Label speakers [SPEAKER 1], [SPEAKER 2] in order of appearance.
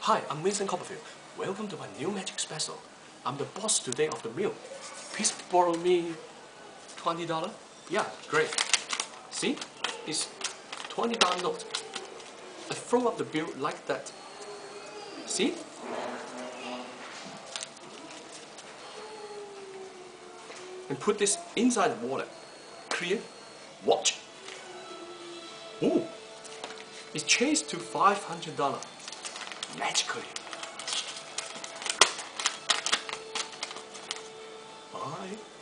[SPEAKER 1] Hi, I'm Vincent Copperfield. Welcome to my new magic special. I'm the boss today of the meal. Please borrow me $20? Yeah, great. See? It's $20 note. I throw up the bill like that. See? And put this inside the wallet. Clear. Watch. Ooh. It's changed to $500. Magically. Bye.